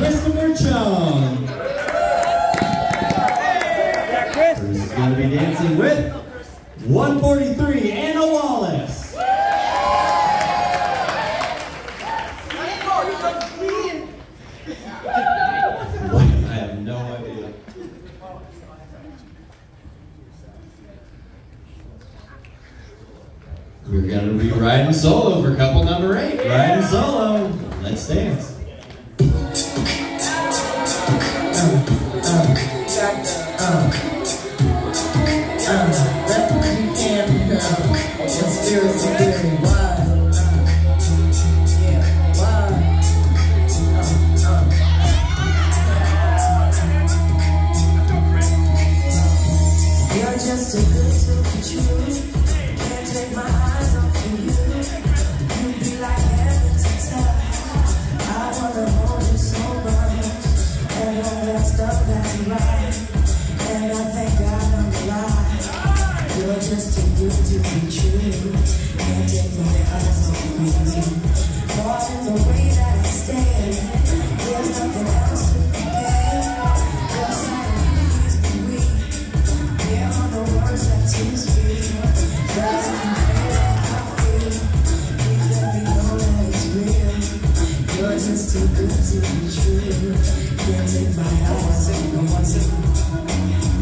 Christopher Chung. Chris is going to be dancing with 143, Anna Wallace. I have no idea. We're going to be riding solo for couple number 8. Riding solo. Let's dance. You're just too good to be true. Can't take my eyes off of you. You be like heaven to touch. I wanna hold you so much, and all that stuff that's right. And I thank God I'm alive. You're just too good to be true. Can't take my eyes off of you. Caught in the way that I stay. There's nothing else to compare. Just like we used to be. Yeah, on the words that you speak, doesn't feel like I feel. Please let me know that it's real. You're just too good to be true. Can't take my eyes off of you.